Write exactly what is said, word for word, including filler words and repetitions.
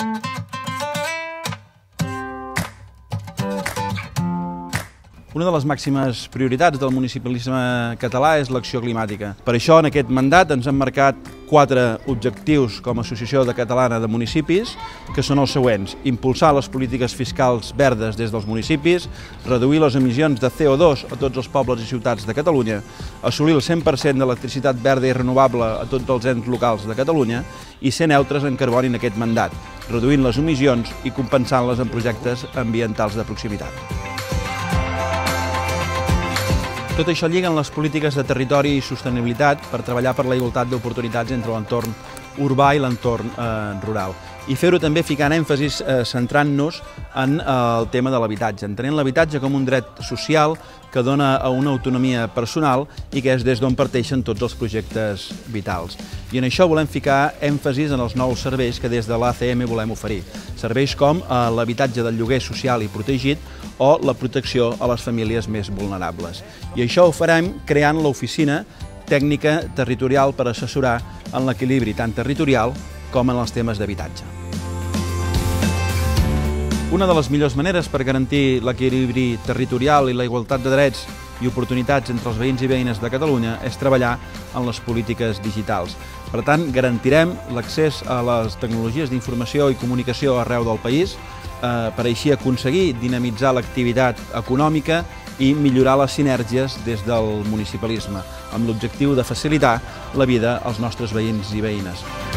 Una de les màximes prioritats del municipalisme català és l'acció climàtica. Per això, en aquest mandat ens hem marcat quatre objectius com a Associació Catalana de Municipis, que són els següents: impulsar les polítiques fiscals verdes des dels municipis, reduir les emissions de C O dos a tots els pobles i ciutats de Catalunya, assolir el cent per cent d'electricitat verda i renovable a tots els ens locals de Catalunya i ser neutres en carboni en aquest mandat, reduint les emissions i compensant-les en projectes ambientals de proximitat. Tot això lliga en les polítiques de territori i sostenibilitat per treballar per la igualtat d'oportunitats entre l'entorn urbà i l'entorn eh, rural. I fer-ho també ficant èmfasis eh, centrant-nos en eh, el tema de l'habitatge, entenent l'habitatge com un dret social que dona una autonomia personal i que és des d'on parteixen tots els projectes vitals. I en això volem ficar èmfasis en els nous serveis que des de l'A C M volem oferir. Serveis com eh, l'habitatge del lloguer social i protegit o la protecció a les famílies més vulnerables. I això ho farem creant l'oficina tècnica territorial per assessorar en l'equilibri tant territorial com en els temes d'habitatge. Una de les millors maneres per garantir l'equilibri territorial i la igualtat de drets i oportunitats entre els veïns i veïnes de Catalunya és treballar en les polítiques digitals. Per tant, garantirem l'accés a les tecnologies d'informació i comunicació arreu del país, eh, per així aconseguir dinamitzar l'activitat econòmica i millorar les sinergies des del municipalisme, amb l'objectiu de facilitar la vida als nostres veïns i veïnes.